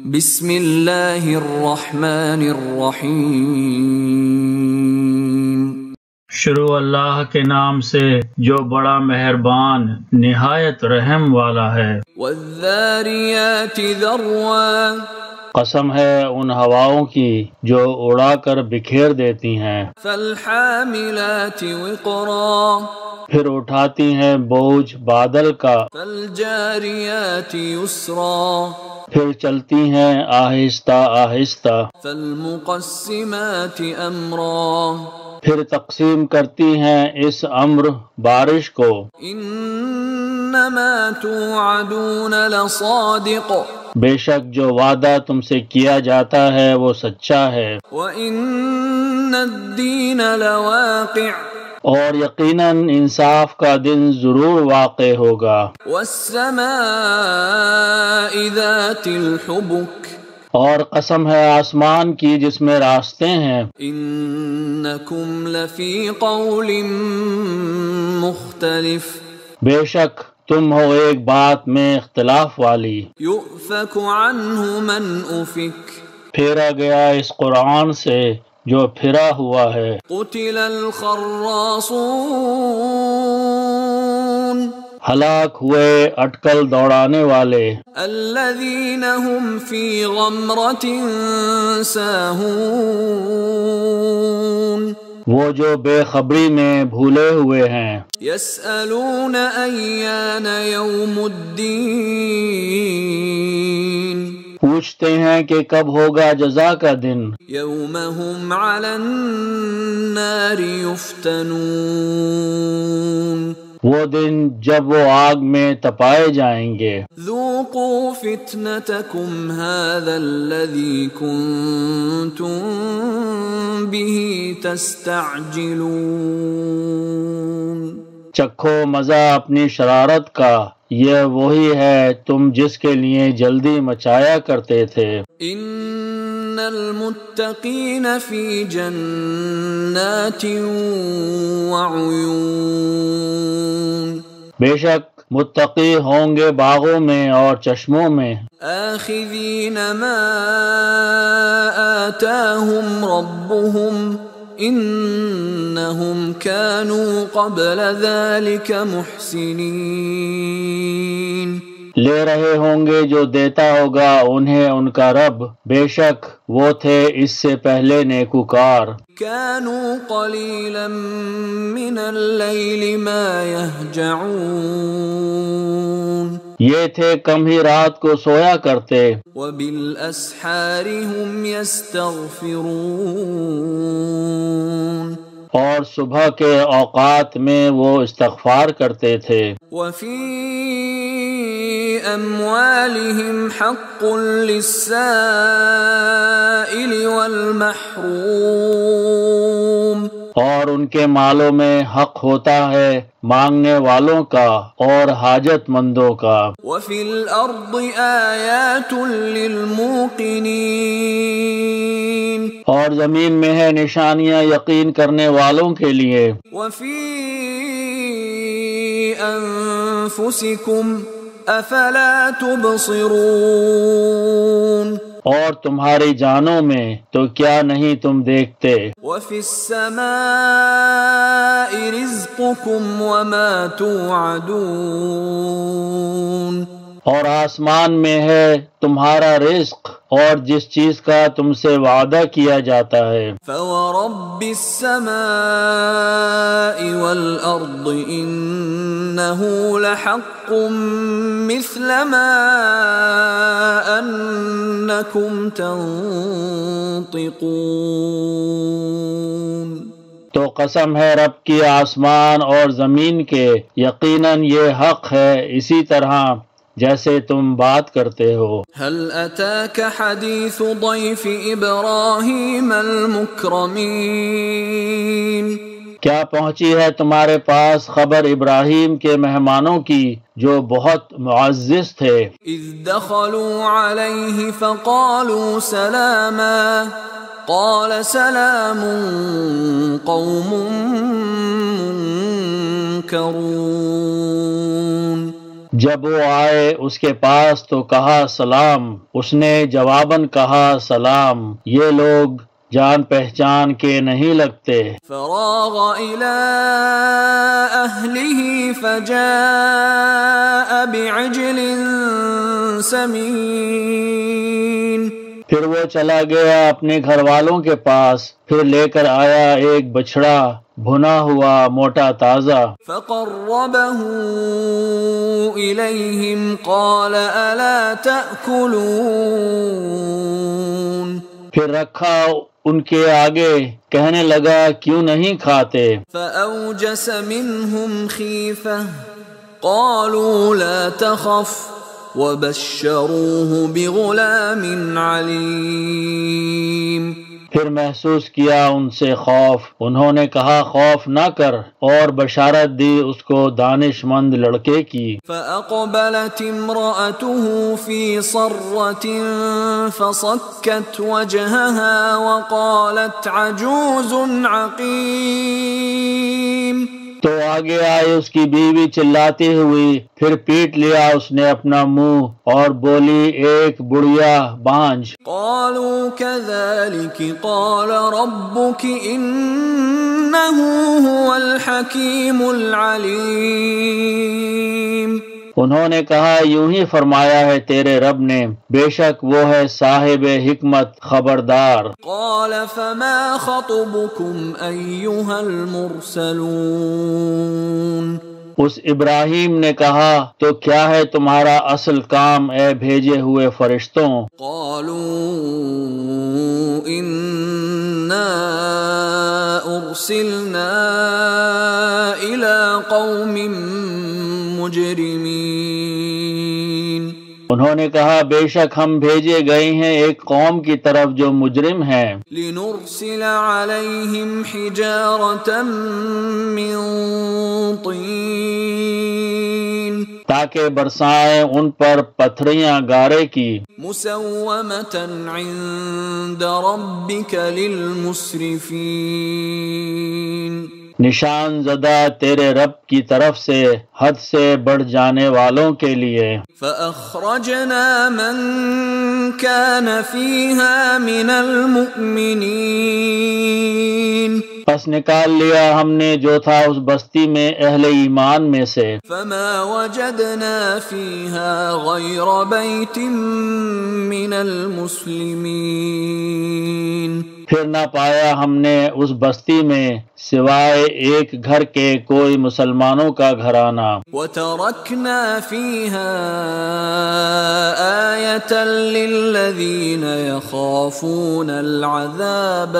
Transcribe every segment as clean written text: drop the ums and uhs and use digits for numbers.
بسم اللہ الرحمن الرحیم۔ شروع اللہ کے نام سے جو بڑا مہربان نہایت رحم والا ہے۔ والذاریات ذروا، قسم ہے ان ہواؤں کی جو اڑا کر بکھیر دیتی ہیں۔ فالحاملات وقرا، پھر اٹھاتی ہیں بوجھ بادل کا۔ فالجاریات یسرا، پھر چلتی ہیں آہستہ آہستہ۔ فالمقسمات امرا، پھر تقسیم کرتی ہیں اس امر بارش کو۔ انما توعدون لصادق، بے شک جو وعدہ تم سے کیا جاتا ہے وہ سچا ہے۔ وَإِنَّ الدِّينَ لَوَاقِعٌ، اور یقیناً انصاف کا دن ضرور واقع ہوگا۔ وَالسَّمَاءِ ذَاتِ الْحُبُكِ، اور قسم ہے آسمان کی جس میں راستے ہیں۔ إِنَّكُمْ لَفِي قَوْلٍ مُخْتَلِفٍ، بے شک تم ہو ایک بات میں اختلاف والی۔ يُؤْفَكُ عَنْهُ مَنْ أُفِكَ، پھیرا گیا اس قرآن سے جو پھرا ہوا ہے۔ قُتِلَ الْخَرَّاصُونَ، ہلاک ہوئے اٹکل دوڑانے والے۔ الَّذِينَ هُمْ فِي غَمْرَةٍ سَاهُونَ، وہ جو بے خبری میں بھولے ہوئے ہیں۔ يَسْأَلُونَ أَيَّانَ يَوْمُ الدِّينِ، پوچھتے ہیں کہ کب ہوگا جزا کا دن۔ يَوْمَ هُمْ عَلَى النَّارِ يُفْتَنُونَ، وہ دن جب وہ آگ میں تپائے جائیں گے۔ ذُوقُوا فِتْنَتَكُمْ هَذَا الَّذِي كُنْتُمْ بِهِ تَسْتَعْجِلُونَ، چکھو مزہ اپنی شرارت کا، یہ وہی ہے تم جس کے لیے جلدی مچایا کرتے تھے۔ إِنَّ الْمُتَّقِينَ فِي جَنَّاتٍ وَعُيُونٍ، بے شک متقی ہوں گے باغوں میں اور چشموں میں۔ آخذین ما آتاہم ربهم انہم كانوا قبل ذلك محسنین، لے رہے ہوں گے جو دیتا ہوگا انہیں ان کا رب، بے شک وہ تھے اس سے پہلے نیکوکار۔ كانوا قلیلا من اللیل ما یہجعون، یہ تھے کم ہی رات کو سویا کرتے۔ وبالاسحار هم یستغفرون، اور صبح کے اوقات میں وہ استغفار کرتے تھے۔ وفی اموالهم حق للسائل والمحروم، اور ان کے مالوں میں حق ہوتا ہے مانگنے والوں کا اور حاجت مندوں کا۔ وفی الارض آیات للموقنین، اور زمین میں ہے نشانیاں یقین کرنے والوں کے لیے۔ وفی انفسکم افلا تبصرون، اور تمہاری جانوں میں تو کیا نہیں تم دیکھتے۔ وفی السماء رزقکم وما توعدون، اور آسمان میں ہے تمہارا رزق اور جس چیز کا تم سے وعدہ کیا جاتا ہے۔ فورب السماء والارض انه لحق مثل ما انکم تنطقون، تو قسم ہے رب کی آسمان اور زمین کے، یقیناً یہ حق ہے اسی طرح جیسے تم بات کرتے ہو۔ هل اتاك حدیث ضیف ابراہیم المکرمین، کیا پہنچی ہے تمہارے پاس خبر ابراہیم کے مہمانوں کی جو بہت معزز تھے؟ اذ دخلوا علیہ فقالوا سلاما، قال سلام قوم منکرون، جب وہ آئے اس کے پاس تو کہا سلام، اس نے جواباً کہا سلام، یہ لوگ جان پہچان کے نہیں لگتے۔ فراغ إلى أهله فجاء بعجل سمين۔ پھر وہ چلا گیا اپنے گھر والوں کے پاس، پھر لے کر آیا ایک بچڑا بھنا ہوا موٹا تازہ۔ فقربه إليهم قال ألا تأكلون۔ پھر رکھا ان کے آگے، کہنے لگا کیوں نہیں کھاتے؟ فأوجس منهم خيفة قالوا لا تخف وبشروه بغلام عليم۔ پھر محسوس کیا ان سے خوف، انہوں نے کہا خوف نہ کر، اور بشارت دی اس کو دانش مند لڑکے کی۔ فأقبلت امرأته في صرة فصكت وجهها وقالت عجوز عقيم۔ تو آگے آئی اس کی بیوی چلاتی ہوئی، پھر پیٹ لیا اس نے اپنا منہ اور بولی ایک بڑھیا بانجھ۔ قالوا كذلك قال ربك إنه هو الحكيم العليم۔ انہوں نے کہا یوں ہی فرمایا ہے تیرے رب نے، بے شک وہ ہے صاحب حکمت خبردار۔ قال فما خطبكم أيها المرسلون۔ اس ابراہیم نے کہا تو کیا ہے تمہارا اصل کام اے بھیجے ہوئے فرشتوں؟ قالوا إنا أرسلنا إلى قوم مجرمین۔ انہوں نے کہا بے شک ہم بھیجے گئے ہیں ایک قوم کی طرف جو مجرم ہیں۔ لنرسل علیہم حجارة من طین۔ تاکہ برسائیں ان پر پتھریاں گارے کی۔ مسومة عند ربک للمسرفین۔ نشان زدہ تیرے رب کی طرف سے حد سے بڑھ جانے والوں کے لیے۔ فأخرجنا من كان فيها من المؤمنين۔ پس نکال لیا ہم نے جو تھا اس بستی میں اہل ایمان میں سے۔ فما وجدنا فيها غير بيت من المسلمين۔ پھر نہ پایا ہم نے اس بستی میں سوائے ایک گھر کے کوئی مسلمانوں کا گھرانہ۔ وتركنا فيها آية للذين يخافون العذاب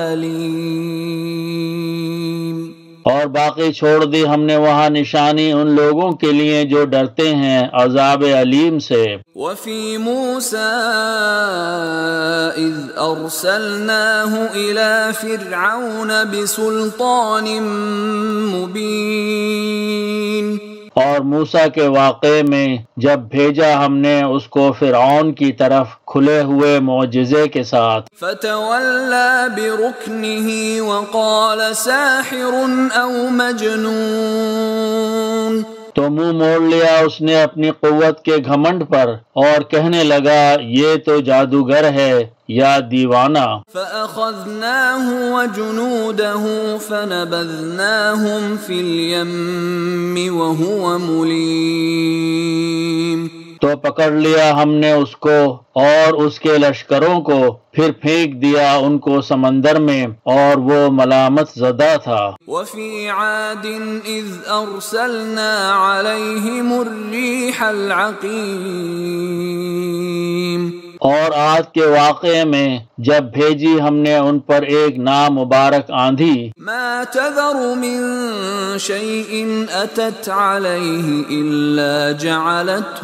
الأليم۔ اور باقی چھوڑ دی ہم نے وہاں نشانی ان لوگوں کے لیے جو ڈرتے ہیں عذاب علیم سے۔ وفي موسى إذ أرسلناه إلى فرعون بسلطان مبين۔ اور موسیٰ کے واقعے میں جب بھیجا ہم نے اس کو فرعون کی طرف کھلے ہوئے معجزے کے ساتھ۔ فتولى بركنه وقال ساحر أو مجنون۔ تو منہ موڑ لیا اس نے اپنی قوت کے گھمنڈ پر اور کہنے لگا یہ تو جادوگر ہے یا دیوانہ۔ فأخذناه وجنوده فنبذناهم في اليم وهو مليم۔ تو پکڑ لیا ہم نے اس کو اور اس کے لشکروں کو، پھر پھینک دیا ان کو سمندر میں اور وہ ملامت زدہ تھا۔ وفي عاد إذ أرسلنا عليهم الريح العقيم۔ اور آج کے واقعے میں جب بھیجی ہم نے ان پر ایک نامبارک آندھی۔ ما تذر من شيء أتت عليه إلا جعلته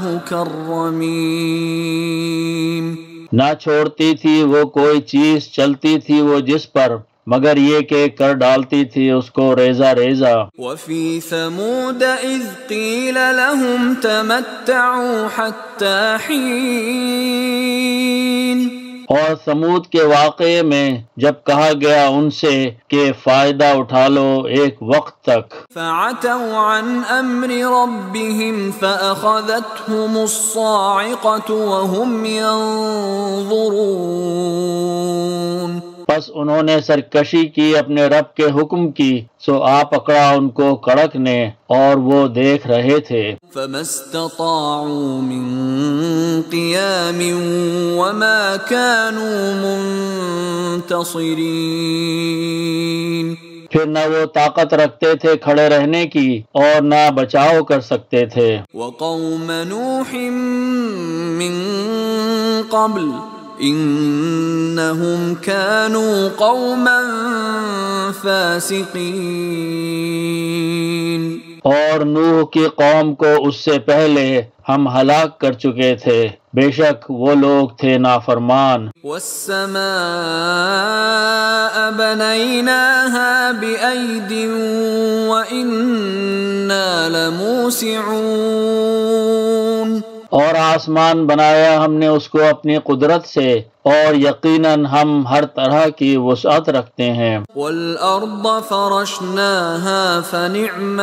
كالرميم۔ نہ چھوڑتی تھی وہ کوئی چیز چلتی تھی وہ جس پر، مگر یہ کہ کر ڈالتی تھی اس کو ریزہ ریزہ۔ وفي ثمود إذ قيل لهم تمتعوا حتى حين۔ اور سمود کے واقعے میں جب کہا گیا ان سے کہ فائدہ اٹھا لو ایک وقت تک، فعتوا عن امر ربهم فاخذتهم الصاعقة وهم ينظرون، پس انہوں نے سرکشی کی اپنے رب کے حکم کی، سو آ پکڑا ان کو کڑک نے اور وہ دیکھ رہے تھے۔ فما استطاعوا من قيام وما كانوا منتصرين، پھر نہ وہ طاقت رکھتے تھے کھڑے رہنے کی اور نہ بچاؤ کر سکتے تھے۔ وقوم نوح من قبل انہم كانوا قوما فاسقین، اور نوح کی قوم کو اس سے پہلے ہم ہلاک کر چکے تھے، بے شک وہ لوگ تھے نافرمان۔ والسماء بنيناها بأيد وإنا لموسعون، اور آسمان بنایا ہم نے اس کو اپنی قدرت سے، اور یقیناً ہم ہر طرح کی وسعت رکھتے ہیں۔ والأرض فرشناها فنعم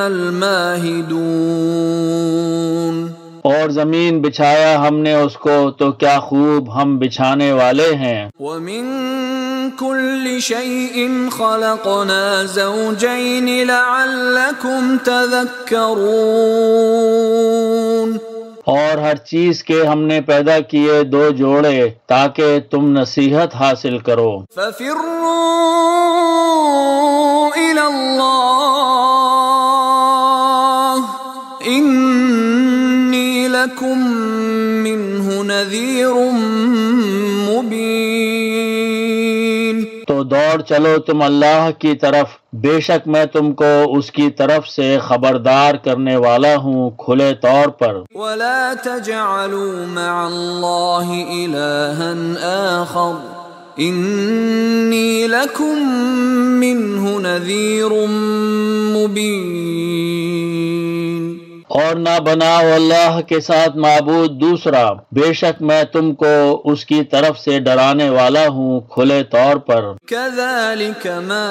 الماهدون، اور زمین بچھایا ہم نے اس کو تو کیا خوب ہم بچھانے والے ہیں۔ ومن كل شيء خلقنا زوجين لعلكم تذكرون، اور ہر چیز کے ہم نے پیدا کیے دو جوڑے تاکہ تم نصیحت حاصل کرو۔ ففروا إلى الله إني لكم منه نذير مبين، تو دوڑ چلو تم اللہ کی طرف، بے شک میں تم کو اس کی طرف سے خبردار کرنے والا ہوں کھلے طور پر۔ ولا تجعلوا مع الله إلها آخر إني لكم منه نذير مبين، اور نہ بناؤ اللہ کے ساتھ معبود دوسرا، بے شک میں تم کو اس کی طرف سے ڈرانے والا ہوں کھلے طور پر۔ كذلك ما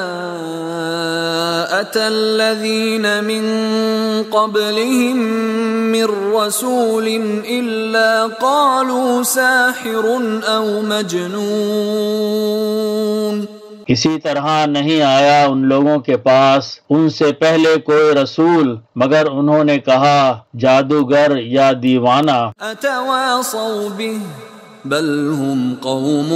أتى الذين من قبلهم من رسول إلا قالوا ساحر أو مجنون، اسی طرح نہیں آیا ان لوگوں کے پاس ان سے پہلے کوئی رسول مگر انہوں نے کہا جادوگر یا دیوانہ۔ أتواصوا به بل هم قوم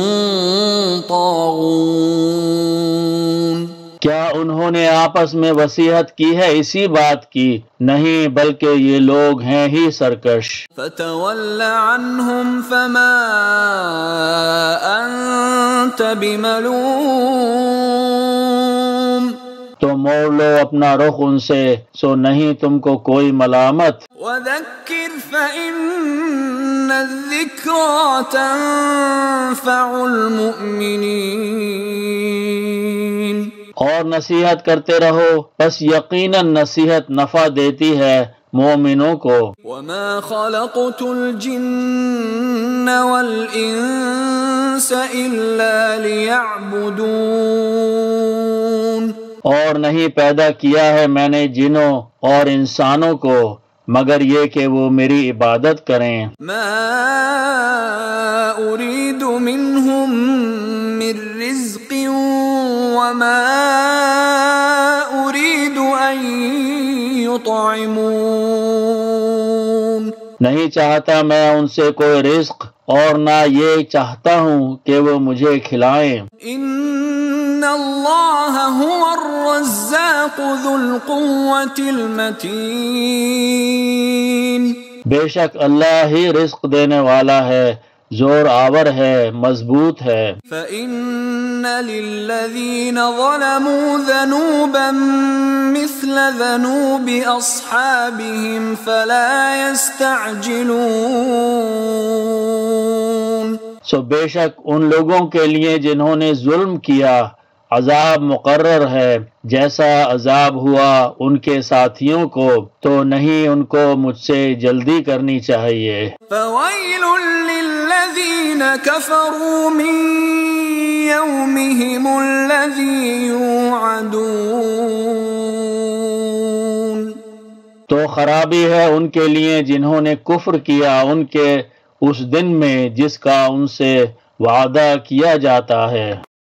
طاغون، کیا انہوں نے آپس میں وصیحت کی ہے اسی بات کی؟ نہیں، بلکہ یہ لوگ ہیں ہی سرکش۔ فتول عنهم فما أنت بملوم، تو موڑ لو اپنا رخ ان سے، سو نہیں تم کو کوئی ملامت۔ وذكر فإن الذكرى تنفع المؤمنين، اور نصیحت کرتے رہو، بس یقیناً نصیحت نفع دیتی ہے مومنوں کو۔ وما خلقت الجن والإنس إلا ليعبدون، اور نہیں پیدا کیا ہے میں نے جنوں اور انسانوں کو مگر یہ کہ وہ میری عبادت کریں۔ ما أريد منهم من رزق وما أريد أن يطعمون، نہیں چاہتا میں ان سے کوئی رزق اور نہ یہ چاہتا ہوں کہ وہ مجھے کھلائیں۔ ان اللہ هو الرزاق ذو القوة المتین، بے شک اللہ ہی رزق دینے والا ہے، زور آور ہے، مضبوط ہے۔ فإن للذین ظلموا ذنوبا مثل ذنوب أصحابهم فلا يستعجلون، سو بے شک ان لوگوں کے لیے جنہوں نے ظلم کیا عذاب مقرر ہے جیسا عذاب ہوا ان کے ساتھیوں کو، تو نہیں ان کو مجھ سے جلدی کرنی چاہیے۔ فویل للذین الذين كفروا من يومهم الذي يوعدون. تو خرابی ہے ان کے لیے جنہوں نے کفر کیا ان کے اس دن میں جس کا ان سے وعدہ کیا جاتا ہے.